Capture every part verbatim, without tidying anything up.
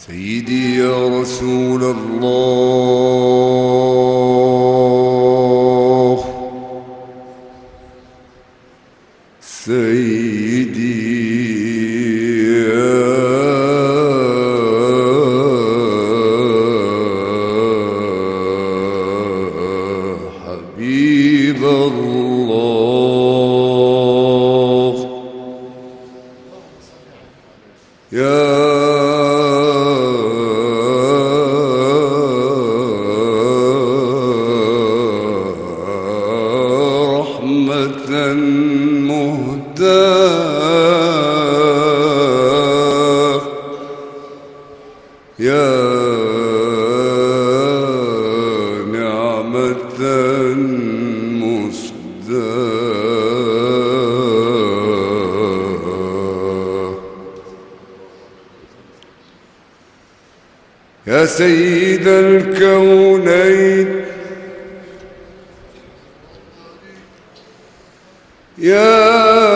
سيدي يا رسول الله، سيدي يا حبيب الله، يا مهداه، يا نعمة مسداه، يا سيد الكونين، يا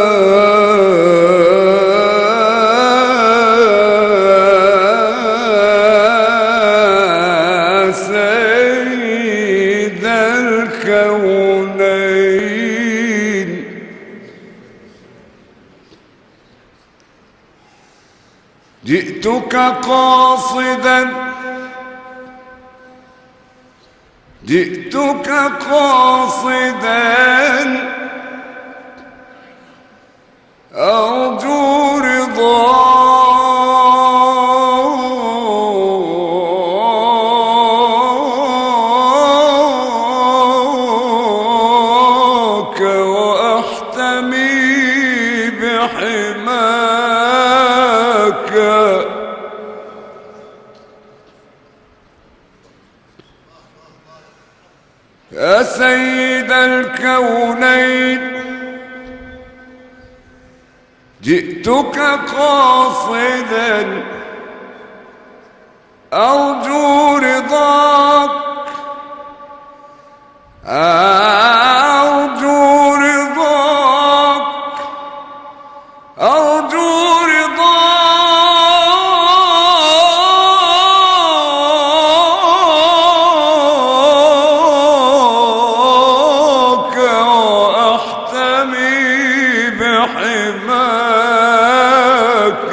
سيد الكونين، جئتك قاصدا جئتك قاصدا أرجو رضاك وأحتمي بحماك، يا سيد الكونين، جئتك قاصدا أرجو رضاك، أرجو رضاك، أرجو رضاك وأحتمي بحماك،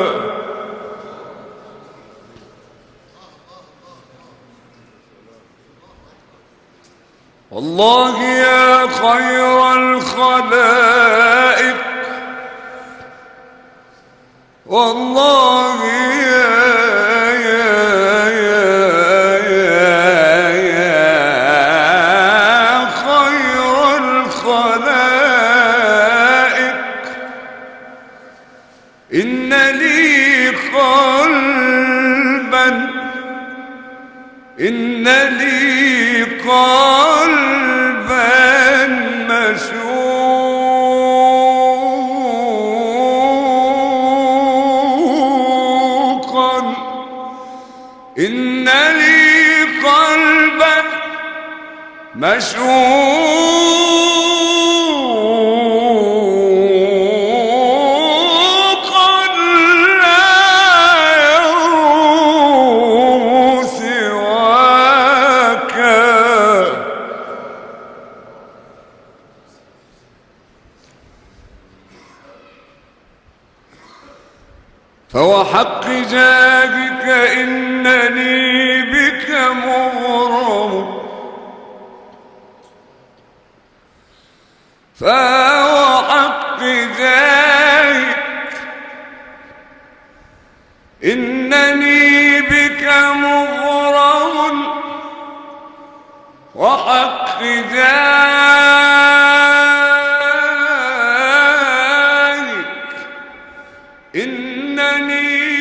والله يا خير الخلائق، والله يا يا يا يا يا خير الخلائق، إن لي قلبا إن لي قلبا مشوقا، إن لي قلبا مشوقا لا يروم سواك، فوحق جادك إنني بك مغرم، فوحق جادك إنني بك مغرم، وحق جادك إنني